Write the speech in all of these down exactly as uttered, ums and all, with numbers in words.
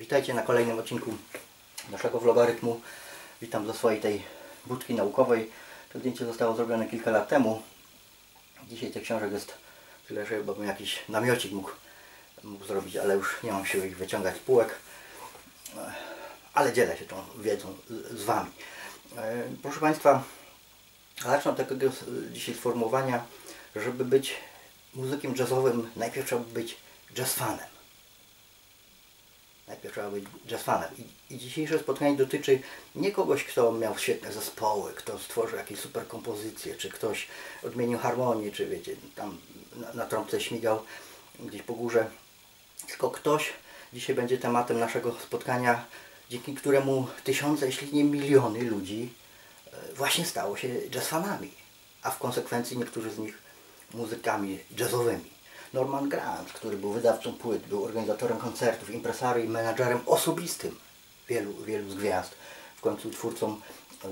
Witajcie na kolejnym odcinku naszego vlogarytmu. Witam ze swojej tej budki naukowej. To zdjęcie zostało zrobione kilka lat temu. Dzisiaj tych książek jest tyle, że chyba bym jakiś namiocik mógł, mógł zrobić, ale już nie mam siły ich wyciągać z półek. Ale dzielę się tą wiedzą z Wami. Proszę Państwa, zacznę od takiego dzisiaj sformułowania, żeby być muzykiem jazzowym, najpierw trzeba być jazz fanem. Najpierw trzeba być jazz fanem. I, I dzisiejsze spotkanie dotyczy nie kogoś, kto miał świetne zespoły, kto stworzył jakieś super kompozycje, czy ktoś odmienił harmonię, czy wiecie, tam na, na trąbce śmigał gdzieś po górze. Tylko ktoś, dzisiaj będzie tematem naszego spotkania, dzięki któremu tysiące, jeśli nie miliony ludzi właśnie stało się jazz fanami, a w konsekwencji niektórzy z nich muzykami jazzowymi. Norman Granz, który był wydawcą płyt, był organizatorem koncertów, impresarzem i menadżerem osobistym wielu, wielu z gwiazd, w końcu twórcą e,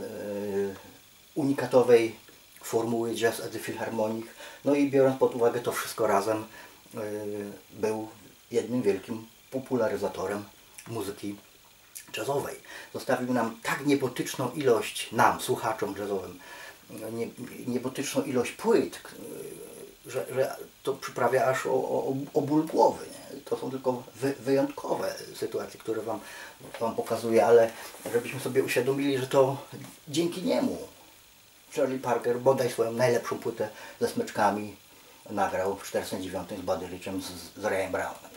unikatowej formuły Jazz at the Philharmonic. No i biorąc pod uwagę to wszystko razem, e, był jednym wielkim popularyzatorem muzyki jazzowej. Zostawił nam tak niebotyczną ilość, nam, słuchaczom jazzowym, nie, niebotyczną ilość płyt, Że, że to przyprawia aż o, o, o ból głowy. Nie? To są tylko wy, wyjątkowe sytuacje, które wam, wam pokazuję, ale żebyśmy sobie uświadomili, że to dzięki niemu Charlie Parker bodaj swoją najlepszą płytę ze smyczkami nagrał w czterysta dziewięć z Buddy Richem, z, z Rayem Brownem.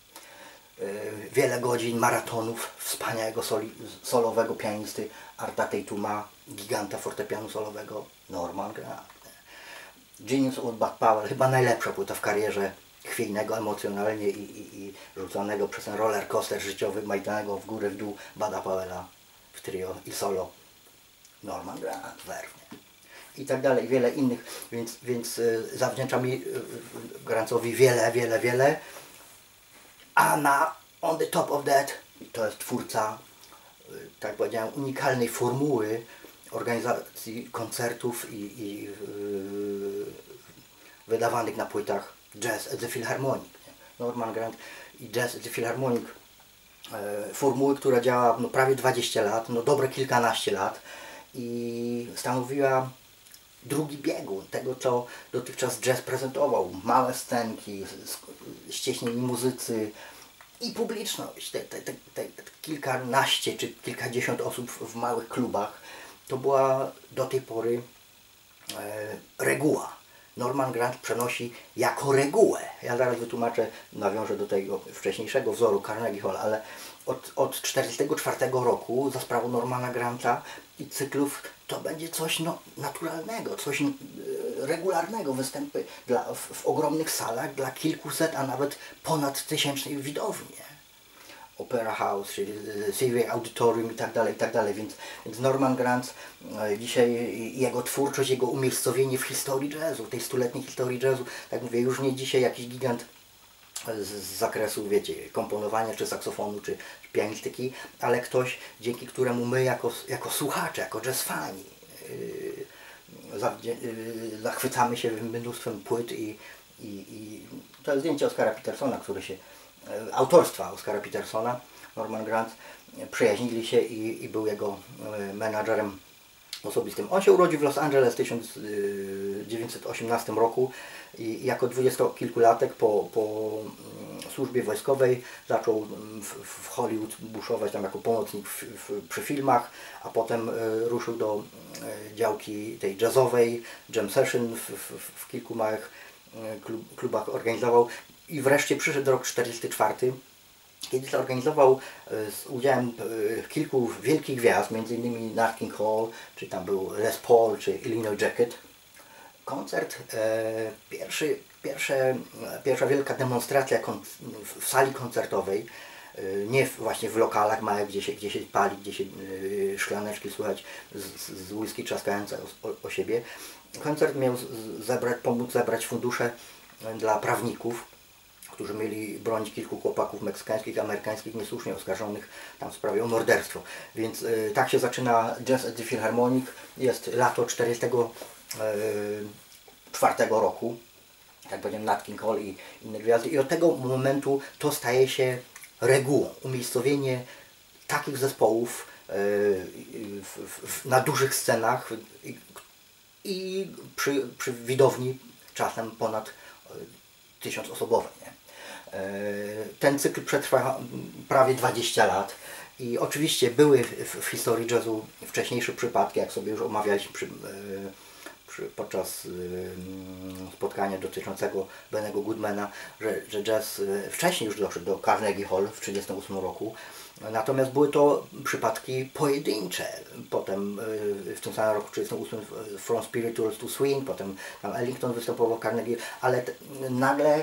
Yy, wiele godzin maratonów wspaniałego soli, solowego pianisty Arta Tatuma, giganta fortepianu solowego Norman Granz. Genius of Bud Powell, chyba najlepsza płyta w karierze, chwiejnego emocjonalnie i, i, i rzuconego przez ten roller coaster życiowy, majtanego w górę w dół Budda Powella w trio i solo Norman Granz, werwnie i tak dalej, wiele innych, więc, więc y, zawdzięczam mi y, Granzowi wiele, wiele, wiele, a na on the top of that to jest twórca, y, tak powiedziałem, unikalnej formuły organizacji koncertów i, i yy, wydawanych na płytach Jazz at the Philharmonic. Norman Granz i Jazz at the Philharmonic, yy, formuły, która działa no, prawie dwadzieścia lat, no dobre kilkanaście lat i stanowiła drugi biegun tego, co dotychczas jazz prezentował. Małe scenki, ścieśnieni muzycy i publiczność, te, te, te, te kilkanaście czy kilkadziesiąt osób w małych klubach. To była do tej pory e, reguła. Norman Granz przenosi jako regułę. Ja zaraz wytłumaczę, nawiążę do tego wcześniejszego wzoru Carnegie Hall, ale od, od tysiąc dziewięćset czterdziestego czwartego roku za sprawą Normana Granza i cyklów to będzie coś no, naturalnego, coś e, regularnego. Występy dla, w, w ogromnych salach dla kilkuset, a nawet ponad tysięcznej widowni. Opera House, czyli Civic Auditorium i tak dalej, i tak dalej, więc, więc Norman Granz, e, dzisiaj jego twórczość, jego umiejscowienie w historii jazzu, tej stuletniej historii jazzu, tak mówię, już nie dzisiaj jakiś gigant z, z zakresu, wiecie, komponowania, czy saksofonu, czy pianistyki, ale ktoś, dzięki któremu my jako, jako słuchacze, jako jazz fani yy, za, yy, zachwycamy się mnóstwem płyt i, i, i to jest zdjęcie Oscara Petersona, który się autorstwa Oscara Petersona. Norman Granz przyjaźnili się i, i był jego menadżerem osobistym. On się urodził w Los Angeles w tysiąc dziewięćset osiemnastym roku i jako dwudziestokilkulatek po, po służbie wojskowej zaczął w, w Hollywood buszować tam jako pomocnik w, w, przy filmach, a potem ruszył do działki tej jazzowej, jam session w, w, w kilku małych klub, klubach organizował. I wreszcie przyszedł rok czterdziesty czwarty, kiedy zorganizował z udziałem kilku wielkich gwiazd, między innymi Nat King Cole, czy tam był Les Paul, czy Illinois Jacket, koncert, e, pierwszy, pierwsze, pierwsza wielka demonstracja w sali koncertowej, e, nie właśnie w lokalach małych, gdzie się, gdzie się pali, gdzie się e, szklaneczki słychać z, z whisky trzaskające o, o siebie. Koncert miał zebrać, pomóc zebrać fundusze dla prawników, którzy mieli bronić kilku chłopaków meksykańskich, amerykańskich, niesłusznie oskarżonych tam w sprawie o morderstwo. Więc y, tak się zaczyna Jazz at the Philharmonic. Jest lato czterdziestego czwartego roku, tak powiem, Nat King Cole i inne gwiazdy. I od tego momentu to staje się regułą umiejscowienie takich zespołów yy, w, w, na dużych scenach i, i przy, przy widowni czasem ponad tysiącosobowej. Nie? Yy, ten cykl przetrwa prawie dwadzieścia lat. I oczywiście były w, w historii jazzu wcześniejsze przypadki, jak sobie już omawialiśmy przy, przy, podczas spotkania dotyczącego Bennego Goodmana, że, że jazz wcześniej już doszedł do Carnegie Hall w tysiąc dziewięćset trzydziestym ósmym roku. Natomiast były to przypadki pojedyncze. Potem w tym samym roku tysiąc dziewięćset trzydziestym ósmym From Spirituals to Swing, potem tam Ellington występował w Carnegie, ale te, nagle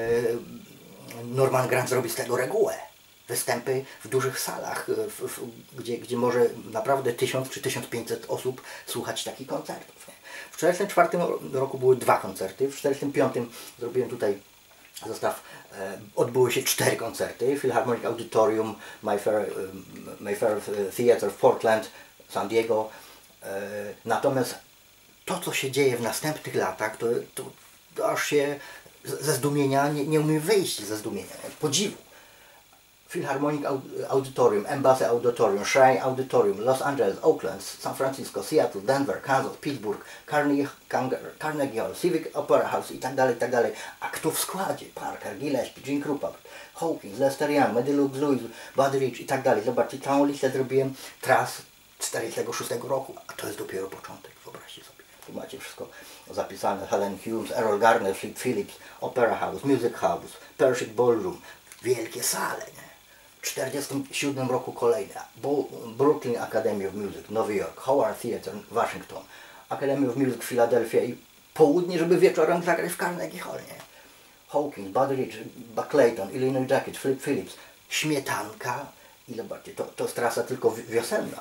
Norman Granz zrobi z tego regułę. Występy w dużych salach, w, w, gdzie, gdzie może naprawdę tysiąc czy tysiąc pięćset osób słuchać takich koncertów. Nie? W tysiąc dziewięćset czterdziestym czwartym roku były dwa koncerty, w tysiąc dziewięćset czterdziestym piątym zrobiłem tutaj zestaw, e, odbyły się cztery koncerty, Philharmonic Auditorium, Mayfair, Mayfair Theatre w Portland, San Diego. E, natomiast to, co się dzieje w następnych latach, to, to, to aż się ze zdumienia, nie, nie umiem wyjść ze zdumienia, podziwu. Philharmonic Auditorium, Embassy Auditorium, Shrine Auditorium, Los Angeles, Oakland, San Francisco, Seattle, Denver, Kansas, Pittsburgh, Carnegie, Carnegie Hall, Civic Opera House i tak dalej, i tak dalej. A kto w składzie? Parker, Gillespie, Gene Krupa, Hawkins, Lester Young, Medill Lewis, Buddy Rich i tak dalej. Zobaczcie, całą listę zrobiłem tras tysiąc dziewięćset czterdziestego szóstego roku, a to jest dopiero początek, wyobraźcie sobie. Tu macie wszystko zapisane, Helen Humes, Errol Garner, Flip Phillips, Opera House, Music House, Pershing Ballroom, wielkie sale, nie? W tysiąc dziewięćset czterdziestym siódmym roku kolejne Brooklyn Academy of Music, Nowy Jork, Howard Theatre, Waszyngton, Academy of Music, Philadelphia i południe, żeby wieczorem zagrać w Carnegie Hall, nie? Hawkins, Buddy Rich, Buck Clayton, Illinois Jacket, Flip Phillips, Śmietanka i zobaczcie, to, to jest trasa tylko wiosenna,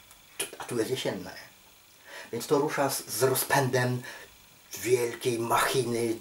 a tu jest jesienna, nie? Więc to rusza z, z rozpędem wielkiej machiny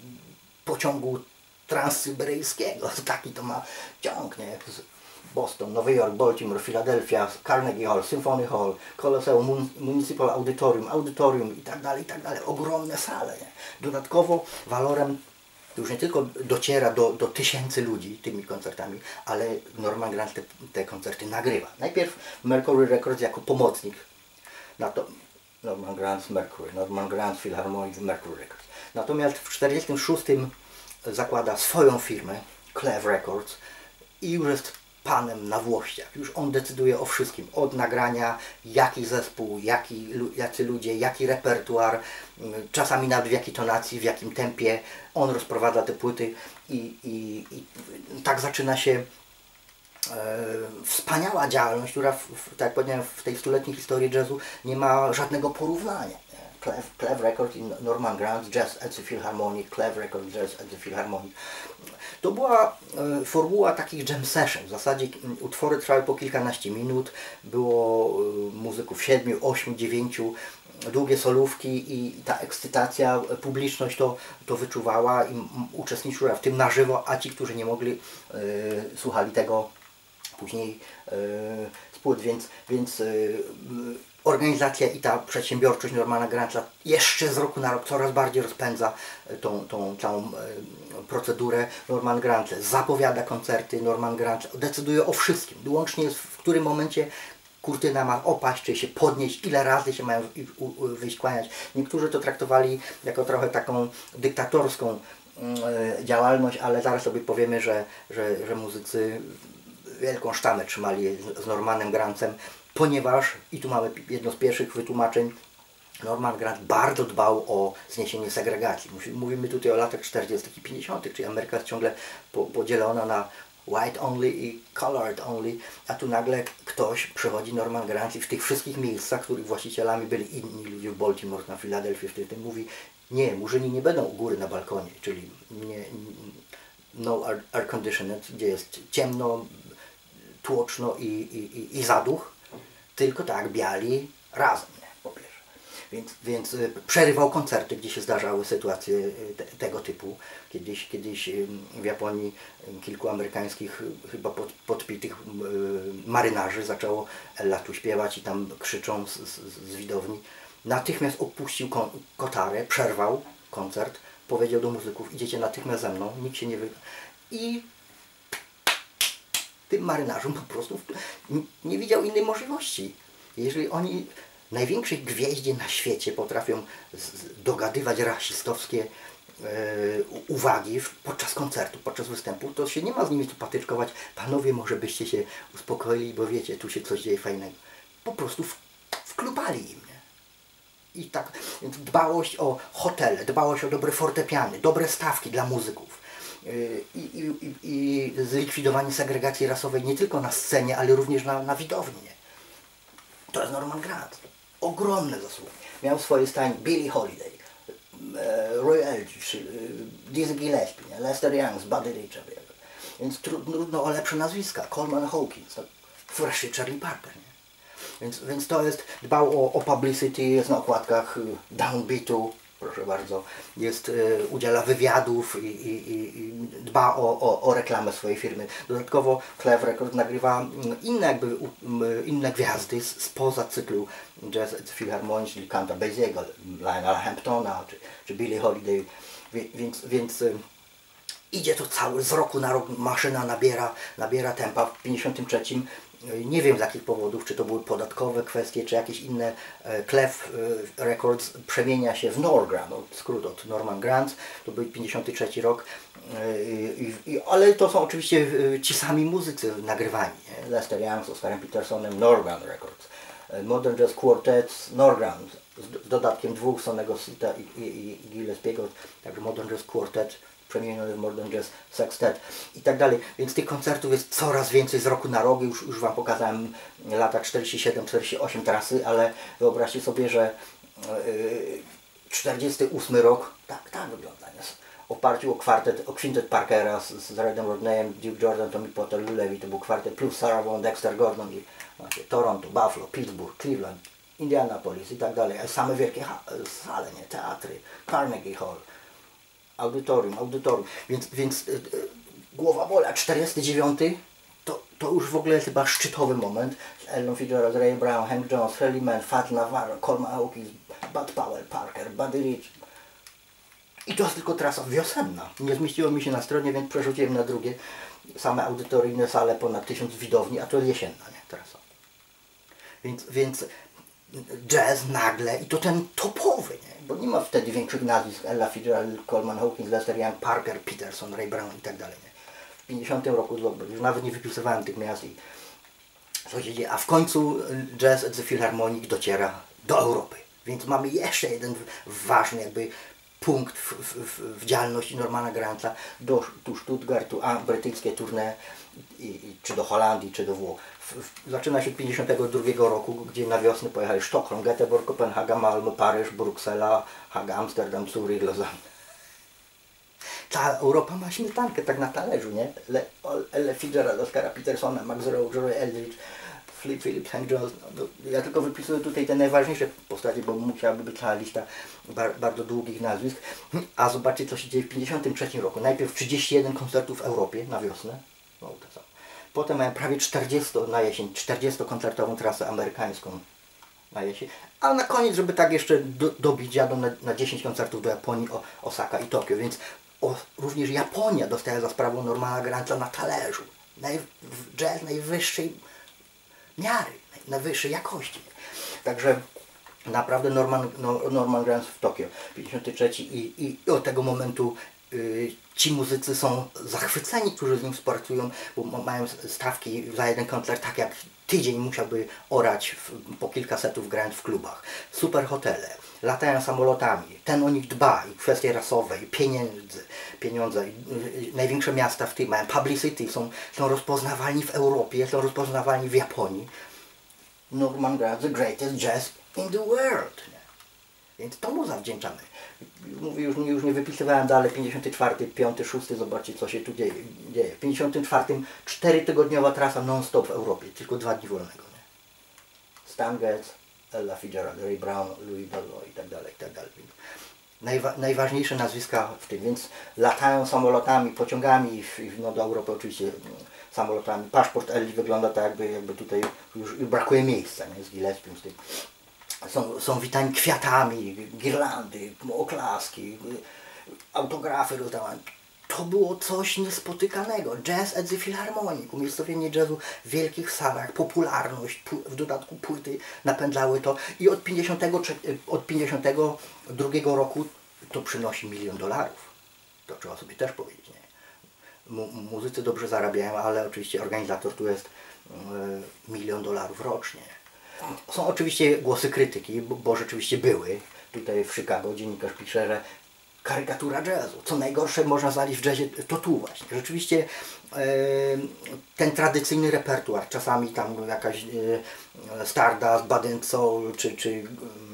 pociągu transsyberyjskiego. Taki to ma ciąg, nie? Boston, Nowy Jork, Baltimore, Philadelphia, Carnegie Hall, Symphony Hall, Coliseum, Municipal Auditorium, Auditorium i tak dalej, i tak dalej. Ogromne sale, nie? Dodatkowo walorem już nie tylko dociera do, do tysięcy ludzi tymi koncertami, ale Norman Granz te, te koncerty nagrywa. Najpierw Mercury Records jako pomocnik na to. Norman Granz, Mercury, Norman Granz, Philharmonic, Mercury Records. Natomiast w tysiąc dziewięćset czterdziestym szóstym zakłada swoją firmę, Clef Records, i już jest panem na włościach. Już on decyduje o wszystkim. Od nagrania, jaki zespół, jaki, jacy ludzie, jaki repertuar, czasami nawet w jakiej tonacji, w jakim tempie. On rozprowadza te płyty i, i, i tak zaczyna się e, wspaniała działalność, która, w, w, tak jak powiedziałem, w tej stuletniej historii jazzu nie ma żadnego porównania. Clef, Clef Records i Norman Granz, Jazz at the Philharmonic, Clef Records, Jazz at the Philharmonic. To była e, formuła takich jam session. W zasadzie utwory trwały po kilkanaście minut, było e, muzyków siedmiu, ośmiu, dziewięciu, długie solówki i ta ekscytacja, publiczność to, to wyczuwała i uczestniczyła w tym na żywo, a ci, którzy nie mogli, e, słuchali tego później e, z płyt, więc, więc e, organizacja i ta przedsiębiorczość Normana Granza jeszcze z roku na rok coraz bardziej rozpędza tą, tą całą e, procedurę. Norman Granz zapowiada koncerty, Norman Granz decyduje o wszystkim, łącznie w którym momencie kurtyna ma opaść, czy się podnieść, ile razy się mają wyjść kłaniać. Niektórzy to traktowali jako trochę taką dyktatorską e, działalność, ale zaraz sobie powiemy, że, że, że muzycy wielką sztamę trzymali z Normanem Granzem, ponieważ, i tu mamy jedno z pierwszych wytłumaczeń, Norman Granz bardzo dbał o zniesienie segregacji. Mówimy tutaj o latach czterdziestych i pięćdziesiątych, czyli Ameryka jest ciągle podzielona na white only i colored only, a tu nagle ktoś przychodzi, Norman Granz, i w tych wszystkich miejscach, których właścicielami byli inni ludzie w Baltimore, na Filadelfii, wtedy mówi, nie, murzyni nie będą u góry na balkonie, czyli nie, no air, air conditioned, gdzie jest ciemno, tłoczno i, i, i zaduch, tylko tak, biali razem, nie? Po pierwsze. Więc, więc przerywał koncerty, gdzie się zdarzały sytuacje te, tego typu. Kiedyś, kiedyś w Japonii kilku amerykańskich, chyba pod, podpitych marynarzy zaczęło Ella tu śpiewać i tam krzyczą z, z, z widowni. Natychmiast opuścił kon, kotarę, przerwał koncert, powiedział do muzyków, idziecie natychmiast ze mną, nikt się nie wy... I tym marynarzom po prostu nie widział innej możliwości. Jeżeli oni największej gwieździe na świecie potrafią dogadywać rasistowskie e, uwagi podczas koncertu, podczas występu, to się nie ma z nimi tu patyczkować. Panowie, może byście się uspokoili, bo wiecie, tu się coś dzieje fajnego. Po prostu w, wklupali im. Nie? I tak, więc dbałość o hotele, dbałość o dobre fortepiany, dobre stawki dla muzyków. I, i, i, i zlikwidowanie segregacji rasowej nie tylko na scenie, ale również na, na widowni. To jest Norman Granz. Ogromne zasługi. Miał swoje stajnie Billie Holiday, Roy Eldridge, Dizzy Gillespie, Lester Young, Buddy Rich. Więc trudno o lepsze nazwiska. Coleman Hawkins, tak, wreszcie Charlie Parker. Nie? Więc, więc to jest, dbał o, o publicity, jest na okładkach Downbeatu, proszę bardzo, jest, y, udziela wywiadów i, i, i dba o, o, o reklamę swojej firmy. Dodatkowo Clef Records nagrywa inne, jakby, inne gwiazdy spoza cyklu Jazz at the Philharmonic, czyli Count'a Basiego, Lionela Hamptona czy, czy Billie Holiday, więc, więc y, idzie to cały, z roku na rok maszyna nabiera, nabiera tempa. W pięćdziesiątym trzecim nie wiem z jakich powodów, czy to były podatkowe kwestie, czy jakieś inne, Clef Records przemienia się w Norgram, skrót od Norman Granz, to był pięćdziesiąty trzeci rok, i, i, ale to są oczywiście ci sami muzycy nagrywani, nie? Lester Young z Oscarem Petersonem, Norgram Records, Modern Jazz Quartet, Norgram, z dodatkiem dwóch, Sonnego Sita i, i, i Gillespiego, także Modern Jazz Quartet, przemieniony w Modern Jazz Sextet i tak dalej. Więc tych koncertów jest coraz więcej z roku na rok. Już, już Wam pokazałem lata czterdzieści siedem czterdzieści osiem trasy, ale wyobraźcie sobie, że yy, czterdziesty ósmy rok tak, tak wygląda. Nie? W oparciu o kwartet, o kwintet Parkera z, z Redem Rodneyem, Duke Jordan, Tommy Potter, Lou Levy, to był kwartet plus Sarah Vaughan, Dexter Gordon i macie, Toronto, Buffalo, Pittsburgh, Cleveland, Indianapolis i tak dalej. Ale same wielkie sale, nie? Teatry, Carnegie Hall, audytorium, audytorium, więc, więc yy, głowa bola, czterdziesty dziewiąty to, to już w ogóle jest chyba szczytowy moment. Ellon Fitzgerald, Ray Brown, Hank Jones, Freddie Mann, Fats Navarro, Coleman Hawkins, Bud Powell, Parker, Buddy Rich. I to jest tylko trasa wiosenna. Nie zmieściło mi się na stronie, więc przerzuciłem na drugie. Same audytoryjne sale, ponad tysiąc widowni, a to jest jesienna, nie? Trasa. Więc, więc jazz nagle, i to ten topowy, nie? Bo nie ma wtedy większych nazwisk, Ella Fitzgerald, Coleman Hawkins, Lester Young, Parker, Peterson, Ray Brown i tak dalej. Nie? W pięćdziesiątym roku już nawet nie wypisywałem tych miast i co się dzieje, a w końcu Jazz at the Philharmonic dociera do Europy. Więc mamy jeszcze jeden ważny jakby punkt w, w, w, w działalności Normana Granza, do tu Stuttgartu, a brytyjskie tournée, i, i, czy do Holandii, czy do Włoch. W, w, zaczyna się od pięćdziesiątego drugiego roku, gdzie na wiosnę pojechali Sztokholm, Göteborg, Kopenhaga, Malmö, Paryż, Bruksela, Haga, Amsterdam, Zurich, Lausanne. Cała Europa ma śmietankę tak na talerzu, nie? Elle Fitzgerald, Oscara Petersona, Max Roach, Roy Eldridge, Flip Phillips, Hank Jones. No, ja tylko wypisuję tutaj te najważniejsze postacie, bo musiałaby być cała lista bar bardzo długich nazwisk. A zobaczcie, co się dzieje w pięćdziesiątym trzecim roku. Najpierw trzydzieści jeden koncertów w Europie na wiosnę. No, to samo. Potem mają prawie czterdzieści na jesień, czterdziestokoncertową trasę amerykańską na jesień. A na koniec, żeby tak jeszcze do, dobić, jadą na, na dziesięć koncertów do Japonii, o, Osaka i Tokio. Więc o, również Japonia dostaje za sprawą Normana Granza na talerzu. Naj, jazz najwyższej miary, najwyższej jakości. Także naprawdę Norman, no, Norman Granz w Tokio, pięćdziesiąty trzeci i, i, i od tego momentu y, ci muzycy są zachwyceni, którzy z nim współpracują, bo mają stawki za jeden koncert, tak jak tydzień musiałby orać w, po kilka setów grając w klubach. Super hotele, latają samolotami, ten o nich dba, i kwestie rasowe, i pieniędzy, pieniądze, i, y, największe miasta w tym mają publicity, są, są rozpoznawalni w Europie, są rozpoznawalni w Japonii. Norman Granz, the greatest jazz in the world. Nie? Więc to mu zawdzięczamy. Mówię, już, już nie wypisywałem dalej, pięćdziesiąty czwarty, piąty, szósty, zobaczcie, co się tu dzieje. dzieje. W pięćdziesiątym czwartym czterytygodniowa trasa non-stop w Europie, tylko dwa dni wolnego. Nie? Stan Getz, Ella Fitzgerald, Ray Brown, Louis Bellow i tak dalej, i tak dalej. Najwa najważniejsze nazwiska w tym, więc latają samolotami, pociągami, no do Europy oczywiście samolotami. Paszport Elli wygląda tak, jakby, jakby tutaj już, już brakuje miejsca, nie? Z Gillespiem, z tym. Są, są witani kwiatami, girlandy, oklaski, autografy rozdawane. to było coś niespotykanego. Jazz at the Philharmonic, umiejscowienie jazzu w wielkich salach, popularność, w dodatku płyty napędzały to i od pięćdziesiątego drugiego roku to przynosi milion dolarów. To trzeba sobie też powiedzieć. Nie? Mu muzycy dobrze zarabiają, ale oczywiście organizator tu jest y, milion dolarów rocznie. Są oczywiście głosy krytyki, bo, bo rzeczywiście były. Tutaj w Chicago dziennikarz pisze, że karykatura jazzu. Co najgorsze można znaleźć w jazzie, to tu właśnie. Rzeczywiście e, ten tradycyjny repertuar, czasami tam jakaś e, Stardust, Bud and Soul, czy, czy e,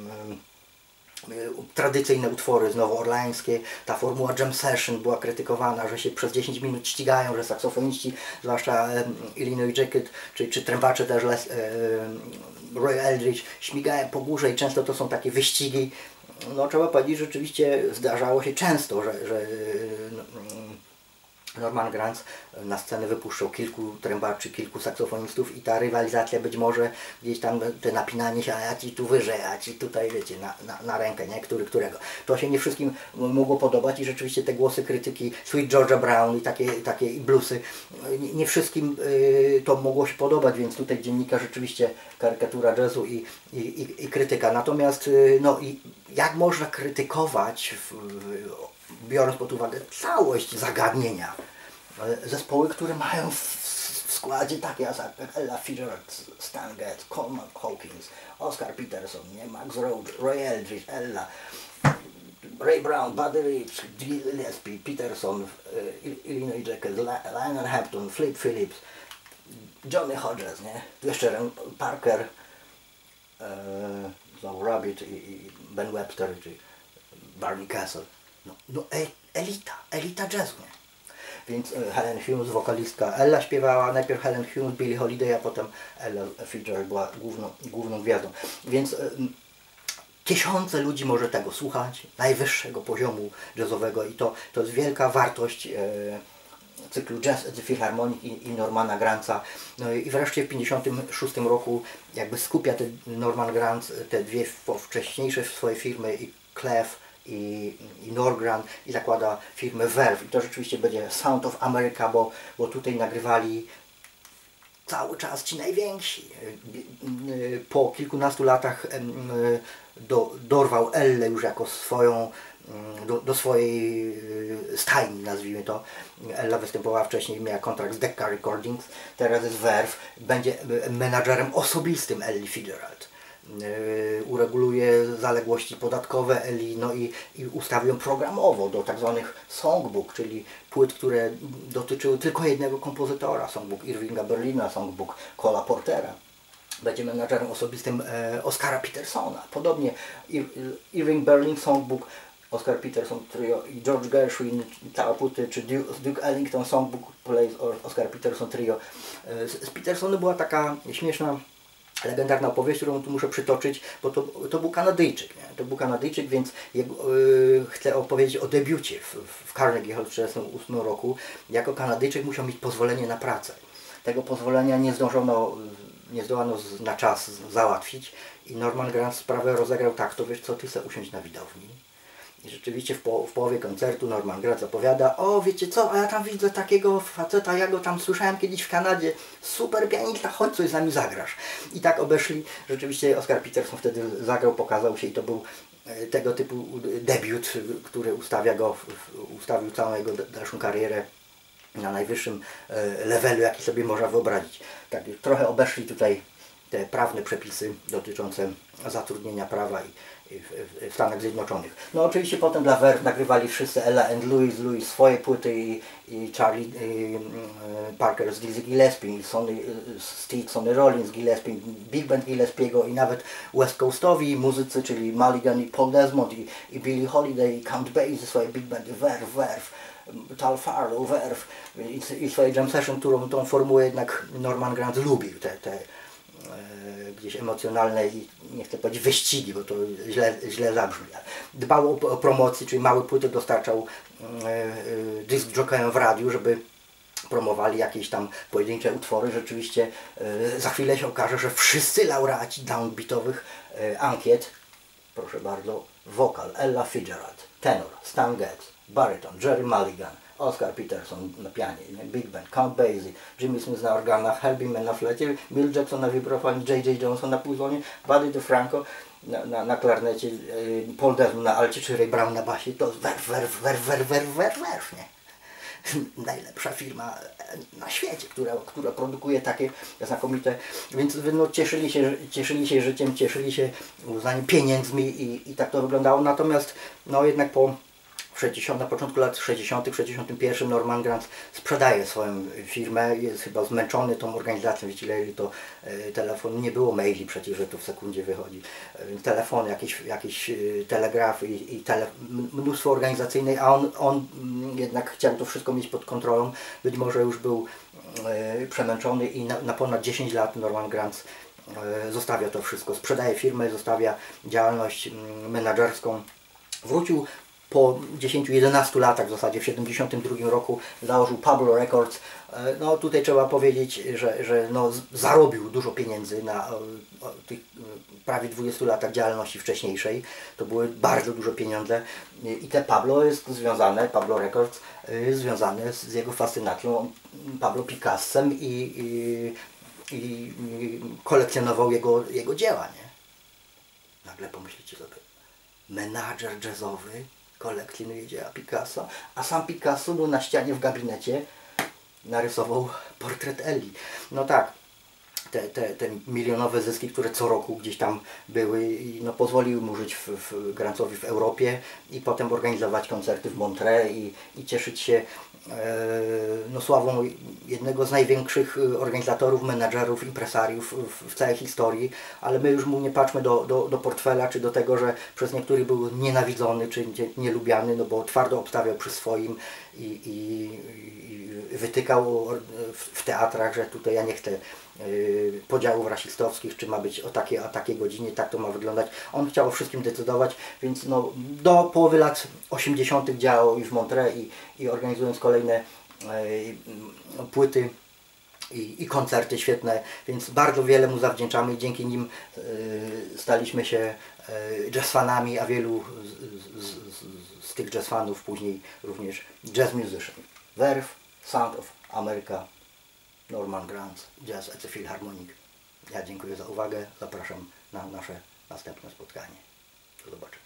tradycyjne utwory znowu orlańskie, ta formuła jam session była krytykowana, że się przez dziesięć minut ścigają, że saksofoniści, zwłaszcza e, Illinois Jacket, czy, czy trębacze też Les, e, Roy Eldridge, śmigają po górze i często to są takie wyścigi. No trzeba powiedzieć, że rzeczywiście zdarzało się często, że, że Norman Granz na scenę wypuszczał kilku trębaczy, kilku saksofonistów i ta rywalizacja być może gdzieś tam te napinanie się, a ja ci tu wyżej, a ci tutaj wiecie, na, na, na rękę, nie? Który, którego. To się nie wszystkim mogło podobać i rzeczywiście te głosy krytyki Sweet Georgia Brown i takie, takie bluesy, nie, nie wszystkim y, to mogło się podobać, więc tutaj dziennika rzeczywiście karykatura jazzu i, i, i, i krytyka. Natomiast y, no i jak można krytykować w, w, biorąc pod uwagę całość zagadnienia, zespoły, które mają w, w składzie takie jak Ella Fitzgerald, Stan Getz, Coleman Hawkins, Oscar Peterson, nie? Max Roach, Roy Eldridge, Ella, Ray Brown, Buddy Rich, Gillespie, Peterson, Illinois Jacket, Lionel Hampton, Flip Phillips, Johnny Hodges, nie? Jeszcze Parker, e, Rabbit i, i Ben Webster, czy Barney Castle. No, no e, elita, elita jazzu, nie? Więc e, Helen Hughes, wokalistka, Ella śpiewała, najpierw Helen Hughes, Billie Holiday, a potem Ella Fitzgerald była główną, główną gwiazdą. Więc e, tysiące ludzi może tego słuchać, najwyższego poziomu jazzowego i to, to jest wielka wartość e, cyklu Jazz at the Philharmonic i, i Normana Granza. No i wreszcie w pięćdziesiątym szóstym roku jakby skupia te Norman Granz, te dwie wcześniejsze swoje firmy i Clef i, i Norgran i zakłada firmę Verve i to rzeczywiście będzie Sound of America, bo, bo tutaj nagrywali cały czas ci najwięksi. Po kilkunastu latach do, dorwał Ellę już jako swoją, do, do swojej stajni, nazwijmy to. Ella występowała wcześniej, miała kontrakt z Decca Recordings, teraz jest Verve, będzie menadżerem osobistym Elli Fitzgerald. Ureguluje zaległości podatkowe Eli, no i, i ustawi ją programowo do tak zwanych songbook, czyli płyt, które dotyczyły tylko jednego kompozytora, songbook Irvinga Berlina, songbook Cola Portera. Będzie menadżerem osobistym e, Oscara Petersona. Podobnie Ir Irving Berlin songbook, Oscar Peterson Trio i George Gershwin, cała płyty, czy Duke, Duke Ellington songbook plays Oscar Peterson Trio. E, z, z Petersonem była taka śmieszna legendarna opowieść, którą tu muszę przytoczyć, bo to, to był Kanadyjczyk, nie? To był Kanadyjczyk, więc jego, yy, chcę opowiedzieć o debiucie w, w Carnegie Hall w tysiąc dziewięćset czterdziestym ósmym roku. Jako Kanadyjczyk musiał mieć pozwolenie na pracę. Tego pozwolenia nie zdążono, nie zdołano z, na czas załatwić i Norman Granz sprawę rozegrał tak, to wiesz co, ty sobie usiądź na widowni. I rzeczywiście w, po, w połowie koncertu Norman Granz zapowiada, o wiecie co, a ja tam widzę takiego faceta, ja go tam słyszałem kiedyś w Kanadzie, super pianista, chodź coś z nami zagrasz. I tak obeszli, rzeczywiście Oscar Peterson wtedy zagrał, pokazał się i to był tego typu debiut, który ustawia go, ustawił całą jego dalszą karierę na najwyższym levelu, jaki sobie można wyobrazić. Tak, trochę obeszli tutaj te prawne przepisy dotyczące zatrudnienia prawa i w Stanach Zjednoczonych. No oczywiście potem dla Verve nagrywali wszyscy, Ella and Louis, Louis swoje płyty i, i Charlie i, y, Parker z Dizzy Gillespie, i Sonny, Steve, Sonny Rollins, Gillespie, Big Band Gillespiego i nawet West Coastowi muzycy, czyli Mulligan i Paul Desmond i, i Billie Holiday i Count Basie ze swojej Big Bandy, Verve, Verve, Tal Farlow, Verve i, i swoje jam session, którą tą formułę jednak Norman Granz lubił, te, te gdzieś emocjonalne i nie chcę powiedzieć wyścigi, bo to źle, źle zabrzmi. Dbał o, o promocję, czyli małe płyty dostarczał e, e, dysk jockeym w radiu, żeby promowali jakieś tam pojedyncze utwory. Rzeczywiście e, za chwilę się okaże, że wszyscy laureaci downbeatowych e, ankiet, proszę bardzo, wokal Ella Fitzgerald, tenor Stan Getz, baryton Jerry Mulligan, Oscar Peterson na pianie, nie? Big Band, Count Basie, Jimmy Smith na organach, Herbie Mann na flecie, Bill Jackson na wibrofanie, J J Johnson na puzonie, Buddy DeFranco na, na, na klarnecie, Paul Desmond na alcie, czy Ray Brown na basie. To werf, werf, werf, werf, werf, werf, werf, nie? Najlepsza firma na świecie, która, która produkuje takie znakomite, więc no, cieszyli się, cieszyli się życiem, cieszyli się uznaniem, pieniędzmi i, i tak to wyglądało. Natomiast no jednak po sześćdziesiątym, na początku lat sześćdziesiątych, w sześćdziesiątym pierwszym Norman Granz sprzedaje swoją firmę, jest chyba zmęczony tą organizacją, wiecie, ile to e, telefon, nie było maili przecież, że to w sekundzie wychodzi, e, telefon, jakieś, jakieś e, telegrafy i, i tele, mnóstwo organizacyjnej, a on, on m, jednak chciał to wszystko mieć pod kontrolą, być może już był e, przemęczony i na, na ponad dziesięć lat Norman Granz e, zostawia to wszystko, sprzedaje firmę, zostawia działalność m, menadżerską, wrócił po dziesięciu jedenastu latach, w zasadzie w siedemdziesiątym drugim roku założył Pablo Records. No tutaj trzeba powiedzieć, że, że no, zarobił dużo pieniędzy na o, o, tych prawie dwudziestu latach działalności wcześniejszej. To były bardzo duże pieniądze i te Pablo jest związane, Pablo Records jest związane z jego fascynacją Pablo Picassem i, i, i kolekcjonował jego, jego dzieła, nie? Nagle pomyślicie sobie, menadżer jazzowy kolekcjonuje dzieła Picasso, a sam Picasso był na ścianie w gabinecie, narysował portret Eli. No tak, te, te, te milionowe zyski, które co roku gdzieś tam były, no, pozwoliły mu żyć w, w Granzowi w Europie i potem organizować koncerty w Montreux i, i cieszyć się e, no, sławą jednego z największych organizatorów, menadżerów, impresariów w, w całej historii, ale my już mu nie patrzmy do, do, do portfela, czy do tego, że przez niektórych był nienawidzony, czy nielubiany, no bo twardo obstawiał przy swoim i, i, i wytykał w, w teatrach, że tutaj ja nie chcę podziałów rasistowskich, czy ma być o takiej, o takiej godzinie, tak to ma wyglądać. On chciał o wszystkim decydować, więc no, do połowy lat osiemdziesiątych działał już w Montreux i, i organizując kolejne e, płyty i, i koncerty świetne, więc bardzo wiele mu zawdzięczamy i dzięki nim e, staliśmy się e, jazzfanami, a wielu z, z, z, z tych jazzfanów później również jazz musician. Verve, Sound of America, Norman Granz, Jazz at the Philharmonic. Ja dziękuję za uwagę, zapraszam na nasze następne spotkanie. Do zobaczenia.